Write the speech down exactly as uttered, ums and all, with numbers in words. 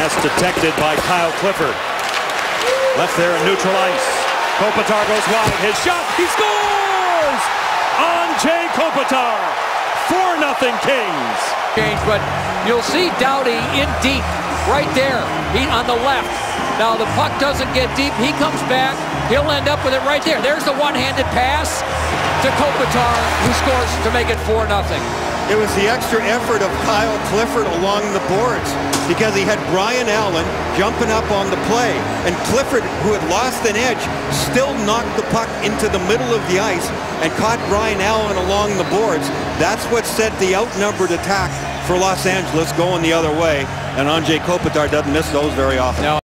That's detected by Kyle Clifford. Left there in neutral ice. Kopitar goes wide. His shot. He scores! Anze Kopitar. four nothing Kings. Change, but you'll see Doughty in deep. Right there. He on the left. Now the puck doesn't get deep. He comes back. He'll end up with it right there. There's the one-handed pass to Kopitar, who scores to make it four nothing. It was the extra effort of Kyle Clifford along the boards because he had Brian Allen jumping up on the play. And Clifford, who had lost an edge, still knocked the puck into the middle of the ice and caught Brian Allen along the boards. That's what set the outnumbered attack for Los Angeles going the other way. And Anze Kopitar doesn't miss those very often. No.